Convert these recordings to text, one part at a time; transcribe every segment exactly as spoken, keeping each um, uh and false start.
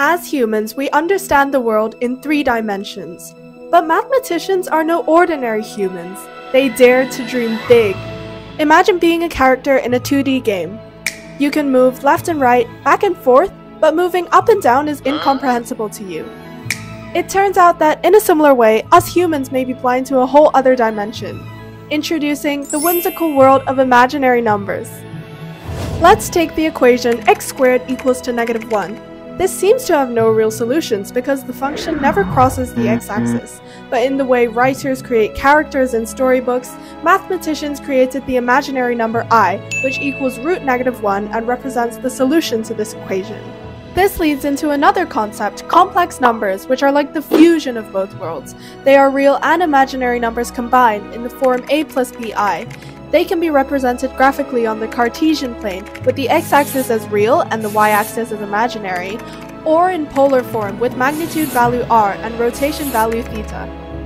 As humans, we understand the world in three dimensions. But mathematicians are no ordinary humans. They dare to dream big. Imagine being a character in a two D game. You can move left and right, back and forth, but moving up and down is incomprehensible to you. It turns out that in a similar way, us humans may be blind to a whole other dimension. Introducing the whimsical world of imaginary numbers. Let's take the equation x squared equals to negative one. This seems to have no real solutions because the function never crosses the x-axis, but in the way writers create characters in storybooks, mathematicians created the imaginary number I, which equals root negative one and represents the solution to this equation. This leads into another concept, complex numbers, which are like the fusion of both worlds. They are real and imaginary numbers combined in the form a plus bi. They can be represented graphically on the Cartesian plane, with the x-axis as real and the y-axis as imaginary, or in polar form with magnitude value r and rotation value theta.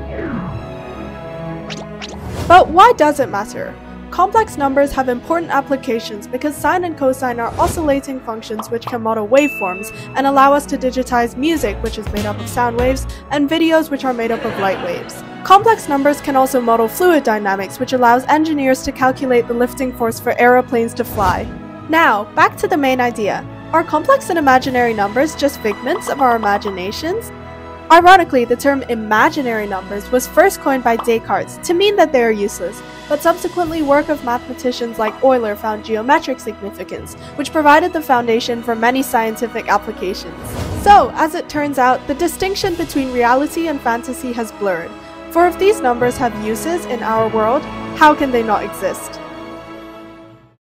But why does it matter? Complex numbers have important applications because sine and cosine are oscillating functions which can model waveforms and allow us to digitize music, which is made up of sound waves, and videos, which are made up of light waves. Complex numbers can also model fluid dynamics, which allows engineers to calculate the lifting force for aeroplanes to fly. Now, back to the main idea. Are complex and imaginary numbers just figments of our imaginations? Ironically, the term imaginary numbers was first coined by Descartes to mean that they are useless, but subsequently work of mathematicians like Euler found geometric significance, which provided the foundation for many scientific applications. So, as it turns out, the distinction between reality and fantasy has blurred. For if these numbers have uses in our world, how can they not exist?